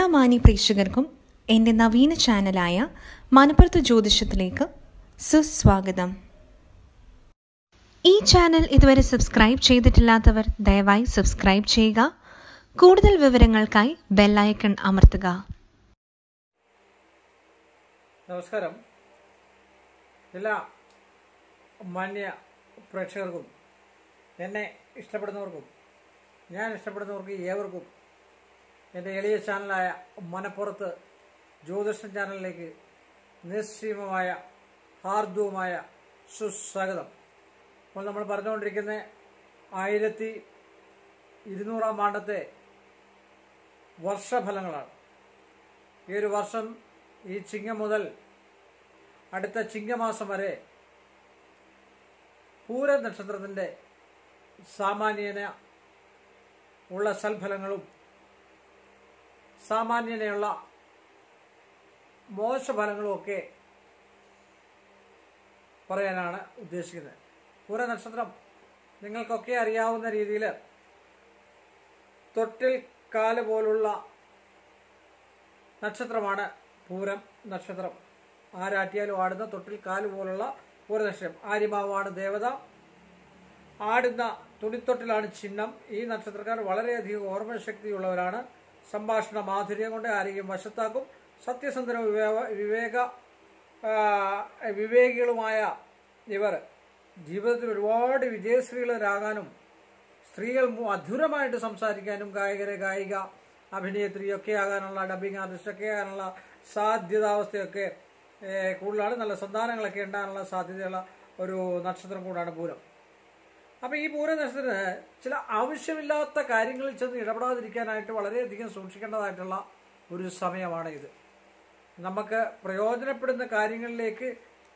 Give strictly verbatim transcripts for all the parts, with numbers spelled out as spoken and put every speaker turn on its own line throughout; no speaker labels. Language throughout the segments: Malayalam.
മാന്യ പ്രേക്ഷകർക്കും എൻ്റെ നവീന ചാനലായ മനപ്പുറത്ത് ജ്യോതിഷത്തിലേക്ക് സുസ്വാഗതം. ഈ ചാനൽ ഇതുവരെ സബ്സ്ക്രൈബ് ചെയ്തിട്ടില്ലാത്തവർ ദയവായി സബ്സ്ക്രൈബ് ചെയ്യുക. കൂടുതൽ വിവരങ്ങൾക്കായി ബെല്ലൈക്കൺ അമർത്തുക.
നമസ്കാരം. എല്ലാ മാന്യ പ്രേക്ഷകർക്കും എന്നെ ഇഷ്ടപ്പെടുന്നവർക്കും ഞാൻ ഇഷ്ടപ്പെടുന്നവർക്ക് ഏവർക്കും എൻ്റെ എളിയ ചാനലായ മനപ്പുറത്ത് ജ്യോതിഷം ചാനലിലേക്ക് നിസ്സീമമായ ഹാർദവുമായ സുസ്വാഗതം. അപ്പോൾ നമ്മൾ പറഞ്ഞുകൊണ്ടിരിക്കുന്ന ആയിരത്തി ഇരുന്നൂറാം ആണ്ടത്തെ വർഷഫലങ്ങളാണ്. ഈ ഒരു വർഷം ഈ ചിങ്ങം മുതൽ അടുത്ത ചിങ്ങമാസം വരെ പൂര നക്ഷത്രത്തിൻ്റെ സാമാന്യേന ഉള്ള സൽഫലങ്ങളും സാമാന്യതയുള്ള മോശഫലങ്ങളും ഒക്കെ പറയാനാണ് ഉദ്ദേശിക്കുന്നത്. പൂര നക്ഷത്രം നിങ്ങൾക്കൊക്കെ അറിയാവുന്ന രീതിയിൽ തൊട്ടിൽ കാല് പോലുള്ള നക്ഷത്രമാണ് പൂരം നക്ഷത്രം. ആരാട്ടിയാലും ആടുന്ന തൊട്ടിൽ കാല് പോലുള്ള പൂര നക്ഷത്രം. ആര്യമാവാണ് ദേവത, ആടുന്ന തുണിത്തൊട്ടിലാണ് ചിഹ്നം. ഈ നക്ഷത്രക്കാർ വളരെയധികം ഓർമ്മശക്തിയുള്ളവരാണ്. സംഭാഷണ മാധുര്യം കൊണ്ട് ആരെയും വശത്താക്കും. സത്യസന്ധന വിവേക വിവേകികളുമായ ഇവർ ജീവിതത്തിൽ ഒരുപാട് വിജയശ്രീകളരാകാനും സ്ത്രീകൾ മധുരമായിട്ട് സംസാരിക്കാനും ഗായകരെ ഗായിക അഭിനേത്രിയൊക്കെ ആകാനുള്ള ഡബിങ് ആർട്ടിസ്റ്റൊക്കെ ആകാനുള്ള സാധ്യതാവസ്ഥയൊക്കെ കൂടുതലാണ്. നല്ല സന്താനങ്ങളൊക്കെ ഉണ്ടാകാനുള്ള സാധ്യതയുള്ള ഒരു നക്ഷത്രം കൂടാണ് പൂരം. അപ്പോൾ ഈ പൂര നക്ഷത്രത്തിന് ചില ആവശ്യമില്ലാത്ത കാര്യങ്ങളിൽ ചെന്ന് ഇടപെടാതിരിക്കാനായിട്ട് വളരെയധികം സൂക്ഷിക്കേണ്ടതായിട്ടുള്ള ഒരു സമയമാണ് ഇത്. നമുക്ക് പ്രയോജനപ്പെടുന്ന കാര്യങ്ങളിലേക്ക്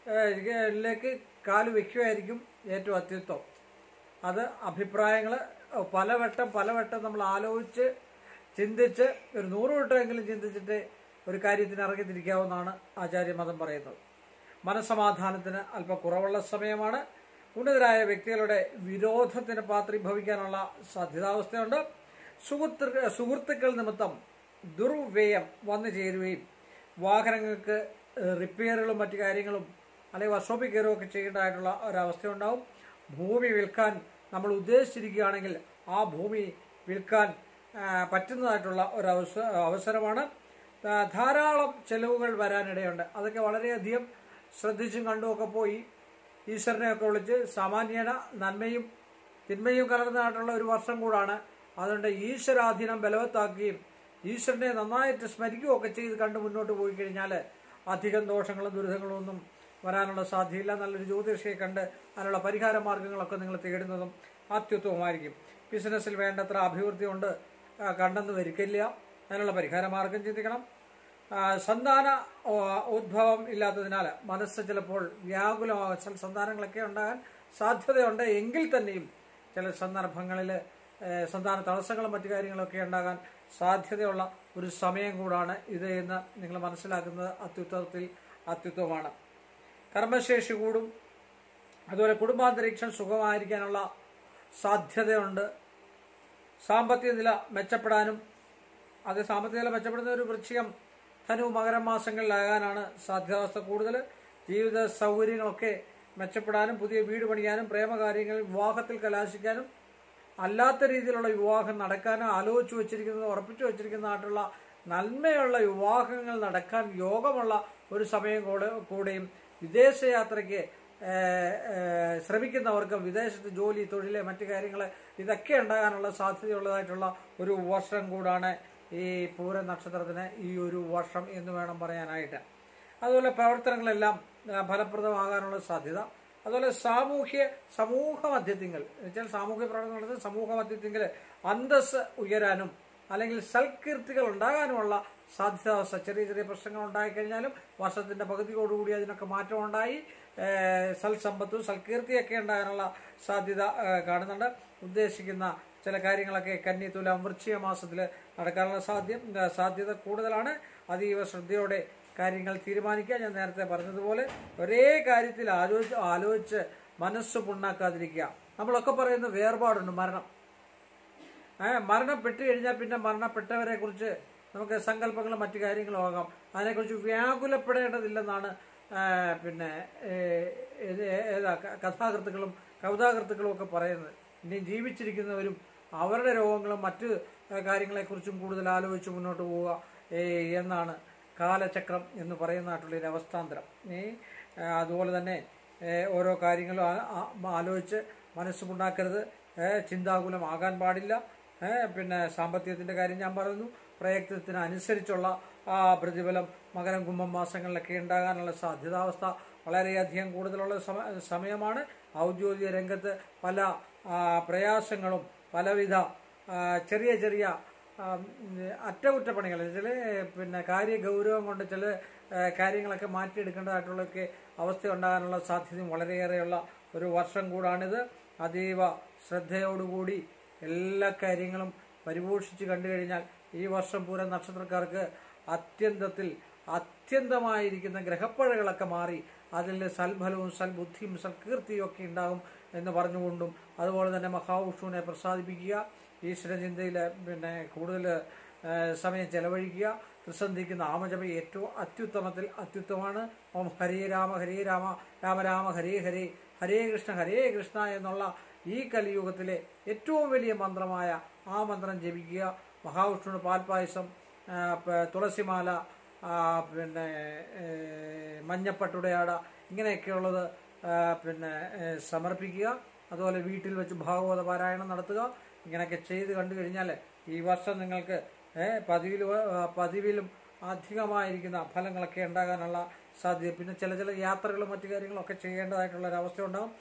ലേക്ക് കാല് വയ്ക്കുകയായിരിക്കും ഏറ്റവും അത്യുത്തമം. അത് അഭിപ്രായങ്ങൾ പലവട്ടം പലവട്ടം നമ്മൾ ആലോചിച്ച് ചിന്തിച്ച് ഒരു നൂറ് വട്ടമെങ്കിലും ചിന്തിച്ചിട്ട് ഒരു കാര്യത്തിന് ഇറങ്ങിത്തിരിക്കാവുന്നതാണ് ആചാര്യമതം പറയുന്നത്. മനസ്സമാധാനത്തിന് അല്പം കുറവുള്ള സമയമാണ്. ഉന്നതരായ വ്യക്തികളുടെ വിരോധത്തിന് പാത്രീഭവിക്കാനുള്ള സാധ്യതാവസ്ഥയുണ്ട്. സുഹൃത്ത് സുഹൃത്തുക്കൾ നിമിത്തം ദുർവ്യയം വന്നു ചേരുകയും വാഹനങ്ങൾക്ക് റിപ്പയറുകളും മറ്റു കാര്യങ്ങളും അല്ലെങ്കിൽ വർക്ക്ഷോപ്പിൽ കയറുകയൊക്കെ ചെയ്യേണ്ടതായിട്ടുള്ള ഒരവസ്ഥയുണ്ടാവും. ഭൂമി വിൽക്കാൻ നമ്മൾ ഉദ്ദേശിച്ചിരിക്കുകയാണെങ്കിൽ ആ ഭൂമി വിൽക്കാൻ പറ്റുന്നതായിട്ടുള്ള ഒരു അവസ അവസരമാണ്. ധാരാളം ചെലവുകൾ വരാനിടയുണ്ട്. അതൊക്കെ വളരെയധികം ശ്രദ്ധിച്ചും കണ്ടുമൊക്കെ പോയി ഈശ്വരനെയൊക്കെ വിളിച്ച് സാമാന്യേന നന്മയും തിന്മയും കലർന്നതായിട്ടുള്ള ഒരു വർഷം കൂടാണ്. അതുകൊണ്ട് ഈശ്വരാധീനം ബലവത്താക്കുകയും ഈശ്വരനെ നന്നായിട്ട് സ്മരിക്കുകയൊക്കെ ചെയ്ത് കണ്ട് മുന്നോട്ട് പോയി കഴിഞ്ഞാൽ അധികം ദോഷങ്ങളും ദുരിതങ്ങളും ഒന്നും വരാനുള്ള സാധ്യതയില്ല. നല്ലൊരു ജ്യോതിഷിയെ കണ്ട് അതിനുള്ള പരിഹാര മാർഗങ്ങളൊക്കെ നിങ്ങൾ തേടുന്നതും അത്യുത്തമമായിരിക്കും. ബിസിനസ്സിൽ വേണ്ടത്ര അഭിവൃദ്ധി കൊണ്ട് കണ്ടെന്ന് വരിക്കില്ല. അതിനുള്ള പരിഹാര മാർഗം ചിന്തിക്കണം. സന്താന ഉദ്ഭവം ഇല്ലാത്തതിനാൽ മനസ്സ് ചിലപ്പോൾ വ്യാകുലമാകും. ചില സന്താനങ്ങളൊക്കെ ഉണ്ടാകാൻ സാധ്യതയുണ്ട്. എങ്കിൽ തന്നെയും ചില സന്ദർഭങ്ങളിൽ സന്താന തടസ്സങ്ങളും മറ്റു കാര്യങ്ങളൊക്കെ ഉണ്ടാകാൻ സാധ്യതയുള്ള ഒരു സമയം കൂടാണ് ഇത് എന്ന് നിങ്ങൾ മനസ്സിലാക്കുന്നത് അത്യുത്തമത്തിൽ അത്യുത്തമമാണ്. കർമ്മശേഷി കൂടും. അതുപോലെ കുടുംബാന്തരീക്ഷം സുഖമായിരിക്കാനുള്ള സാധ്യതയുണ്ട്. സാമ്പത്തിക നില മെച്ചപ്പെടാനും അത് സാമ്പത്തിക നില മെച്ചപ്പെടുന്ന ഒരു വൃശ്ചികം ധനു മകരം മാസങ്ങളിലാകാനാണ് സാധ്യതാവസ്ഥ കൂടുതൽ. ജീവിത സൗകര്യങ്ങളൊക്കെ മെച്ചപ്പെടാനും പുതിയ വീട് പണിയാനും പ്രേമകാര്യങ്ങളിൽ വിവാഹത്തിൽ കലാശിക്കാനും അല്ലാത്ത രീതിയിലുള്ള വിവാഹം നടക്കാനും ആലോചിച്ച് വച്ചിരിക്കുന്നത് ഉറപ്പിച്ചു വച്ചിരിക്കുന്നതായിട്ടുള്ള നന്മയുള്ള വിവാഹങ്ങൾ നടക്കാൻ യോഗമുള്ള ഒരു സമയം കൂടെ കൂടെയും വിദേശയാത്രയ്ക്ക് ശ്രമിക്കുന്നവർക്ക് വിദേശത്ത് ജോലി തൊഴിൽ മറ്റു കാര്യങ്ങൾ ഇതൊക്കെ ഉണ്ടാകാനുള്ള സാധ്യതയുള്ളതായിട്ടുള്ള ഒരു വർഷം കൂടാണ് ഈ പൂര നക്ഷത്രത്തിന് ഈ ഒരു വർഷം എന്ന് വേണം പറയാനായിട്ട്. അതുപോലെ പ്രവർത്തനങ്ങളെല്ലാം ഫലപ്രദമാകാനുള്ള സാധ്യത. അതുപോലെ സാമൂഹ്യ സമൂഹ മധ്യത്തിങ്കൽ എന്നുവെച്ചാൽ സാമൂഹ്യ പ്രവർത്തനം നടത്തുന്ന സമൂഹ മധ്യത്തിങ്കൽ അന്തസ് ഉയരാനും അല്ലെങ്കിൽ സൽകീർത്തികൾ ഉണ്ടാകാനുമുള്ള സാധ്യതാവസ്ഥ. ചെറിയ ചെറിയ പ്രശ്നങ്ങൾ ഉണ്ടായിക്കഴിഞ്ഞാലും വർഷത്തിൻ്റെ പകുതിയോടുകൂടി അതിനൊക്കെ മാറ്റമുണ്ടായി സൽസമ്പത്തും സൽകീർത്തിയൊക്കെ ഉണ്ടാകാനുള്ള സാധ്യത കാണുന്നുണ്ട്. ഉദ്ദേശിക്കുന്ന ചില കാര്യങ്ങളൊക്കെ കന്നി തുലാം വൃശ്ചിക മാസത്തിൽ നടക്കാനുള്ള സാധ്യം സാധ്യത കൂടുതലാണ്. അതീവ ശ്രദ്ധയോടെ കാര്യങ്ങൾ തീരുമാനിക്കുക. ഞാൻ നേരത്തെ പറഞ്ഞതുപോലെ ഒരേ കാര്യത്തിൽ ആലോചിച്ച് ആലോചിച്ച് മനസ്സ് പുണ്ണാക്കാതിരിക്കുക. നമ്മളൊക്കെ പറയുന്ന വേർപാടുണ്ട്, മരണം. മരണപ്പെട്ട് കഴിഞ്ഞാൽ പിന്നെ മരണപ്പെട്ടവരെ കുറിച്ച് നമുക്ക് സങ്കല്പങ്ങളും മറ്റു കാര്യങ്ങളും ആകാം. അതിനെക്കുറിച്ച് വ്യാകുലപ്പെടേണ്ടതില്ലെന്നാണ് പിന്നെ ഏതാ കഥാകൃത്തുക്കളും കവിതാകൃത്തുക്കളും ഒക്കെ പറയുന്നത്. ഇനി ജീവിച്ചിരിക്കുന്നവരും അവരുടെ രോഗങ്ങളും മറ്റ് കാര്യങ്ങളെക്കുറിച്ചും കൂടുതൽ ആലോചിച്ച് മുന്നോട്ട് പോവുക എന്നാണ് കാലചക്രം എന്ന് പറയുന്നതായിട്ടുള്ളൊരു അവസ്ഥാന്തരം. അതുപോലെ തന്നെ ഓരോ കാര്യങ്ങളും ആലോചിച്ച് മനസ്സുണ്ടാക്കരുത്, ചിന്താകുലമാകാൻ പാടില്ല. പിന്നെ സാമ്പത്തികത്തിൻ്റെ കാര്യം ഞാൻ പറയുന്നു. പ്രയത്നത്തിന് അനുസരിച്ചുള്ള പ്രതിഫലം മകരം കുംഭം മാസങ്ങളിലൊക്കെ ഉണ്ടാകാനുള്ള സാധ്യതാവസ്ഥ വളരെയധികം കൂടുതലുള്ള സമയമാണ്. ഔദ്യോഗിക രംഗത്ത് പല പ്രയാസങ്ങളും പലവിധ ചെറിയ ചെറിയ അറ്റകുറ്റപ്പണികൾ ചില പിന്നെ കാര്യ ഗൗരവം കൊണ്ട് ചില കാര്യങ്ങളൊക്കെ മാറ്റിയെടുക്കേണ്ടതായിട്ടുള്ളൊക്കെ അവസ്ഥ ഉണ്ടാകാനുള്ള സാധ്യതയും വളരെയേറെയുള്ള ഒരു വർഷം കൂടാണിത്. അതീവ ശ്രദ്ധയോടുകൂടി എല്ലാ കാര്യങ്ങളും പരിപോഷിച്ച് കണ്ടു കഴിഞ്ഞാൽ ഈ വർഷം പൂരം നക്ഷത്രക്കാർക്ക് അത്യന്തത്തിൽ അത്യന്തമായിരിക്കുന്ന ഗ്രഹപ്പഴകളൊക്കെ മാറി അതിൽ സൽഫലവും സൽബുദ്ധിയും സൽകീർത്തിയും ഒക്കെ ഉണ്ടാകും എന്ന് പറഞ്ഞുകൊണ്ടും അതുപോലെ തന്നെ മഹാവിഷ്ണുവിനെ പ്രസാദിപ്പിക്കുക, ഈശ്വരചിന്തയിൽ പിന്നെ കൂടുതൽ സമയം ചെലവഴിക്കുക. ത്രിസന്ധിക്ക് നാമജപം ഏറ്റവും അത്യുത്തമത്തിൽ അത്യുത്തമമാണ്. ഓം ഹരേ രാമ ഹരേ രാമ രാമ രാമ ഹരേ ഹരേ ഹരേ കൃഷ്ണ ഹരേ കൃഷ്ണ എന്നുള്ള ഈ കലിയുഗത്തിലെ ഏറ്റവും വലിയ മന്ത്രമായ ആ മന്ത്രം ജപിക്കുക. മഹാവിഷ്ണുവിന് പാൽപ്പായസം, തുളസിമാല, പിന്നെ മഞ്ഞപ്പട്ടുടയാട ഇങ്ങനെയൊക്കെയുള്ളത് പിന്നെ സമർപ്പിക്കുക. അതുപോലെ വീട്ടിൽ വെച്ച് ഭാഗവത പാരായണം നടത്തുക. ഇങ്ങനെയൊക്കെ ചെയ്ത് കണ്ടു കഴിഞ്ഞാൽ ഈ വർഷം നിങ്ങൾക്ക് പതിവിൽ പതിവിലും അധികമായിരിക്കുന്ന ഫലങ്ങളൊക്കെ ഉണ്ടാകാനുള്ള സാധ്യത. പിന്നെ ചില ചില യാത്രകളും മറ്റു കാര്യങ്ങളൊക്കെ ചെയ്യേണ്ടതായിട്ടുള്ളൊരവസ്ഥ ഉണ്ടാകും.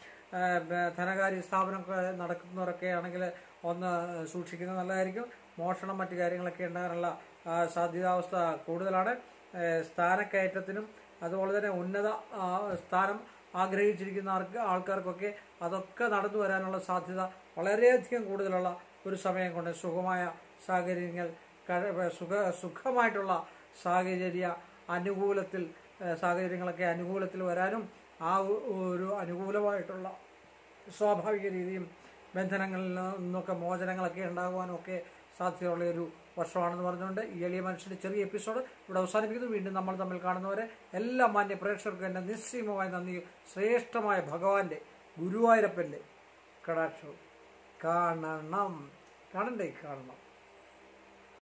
ധനകാര്യ സ്ഥാപനമൊക്കെ നടക്കുന്നവരൊക്കെ ആണെങ്കിൽ ഒന്ന് സൂക്ഷിക്കുന്നത് നല്ലതായിരിക്കും. മോഷണം മറ്റു കാര്യങ്ങളൊക്കെ ഉണ്ടാകാനുള്ള സാധ്യതാവസ്ഥ കൂടുതലാണ്. സ്ഥാനക്കയറ്റത്തിനും അതുപോലെ തന്നെ ഉന്നത സ്ഥാനം ആഗ്രഹിച്ചിരിക്കുന്ന ആൾക്കാർക്കൊക്കെ അതൊക്കെ നടന്നു വരാനുള്ള സാധ്യത വളരെയധികം കൂടുതലുള്ള ഒരു സമയം കൊണ്ട് സുഖമായ സാഹചര്യങ്ങൾ സുഖ സുഖമായിട്ടുള്ള സാഹചര്യ അനുകൂലത്തിൽ സാഹചര്യങ്ങളൊക്കെ അനുകൂലത്തിൽ വരാനും ആ ഒരു അനുകൂലമായിട്ടുള്ള സ്വാഭാവിക രീതിയും ബന്ധനങ്ങളിൽ നിന്നൊക്കെ മോചനങ്ങളൊക്കെ ഉണ്ടാകുവാനും ഒക്കെ സാധ്യതയുള്ള ഒരു വർഷമാണെന്ന് പറഞ്ഞുകൊണ്ട് ഈ എളിയ മനുഷ്യൻ്റെ ചെറിയ എപ്പിസോഡ് ഇവിടെ അവസാനിപ്പിക്കുന്നു. വീണ്ടും നമ്മൾ തമ്മിൽ കാണുന്നവരെ എല്ലാ മാന്യ പ്രേക്ഷകർക്കും എൻ്റെ നിസ്സീമമായ നന്ദിയും ശ്രേഷ്ഠമായ ഭഗവാന്റെ ഗുരുവായൂരപ്പൻ്റെ കടാക്ഷവും കാണണം കാണണ്ടേ കാണണം.